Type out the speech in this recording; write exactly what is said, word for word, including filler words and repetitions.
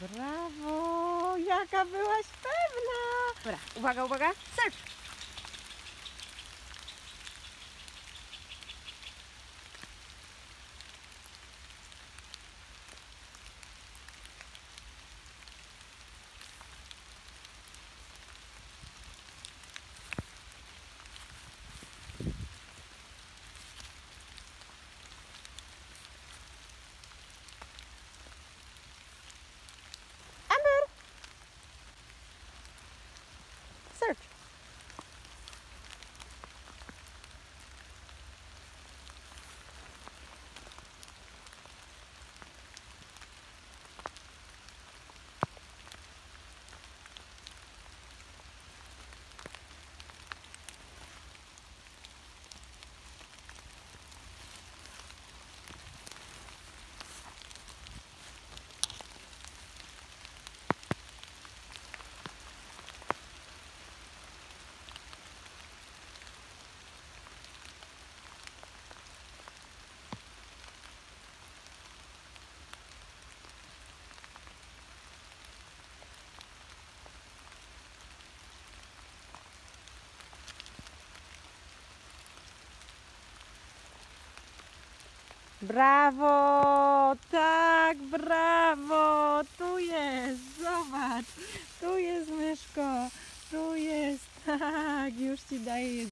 Brawo! Jaka byłaś pewna! Dobra, uwaga, uwaga, search! Amber! Search! Brawo! Tak, brawo! Tu jest, zobacz! Tu jest myszko! Tu jest, tak! Już ci daję jedzenie.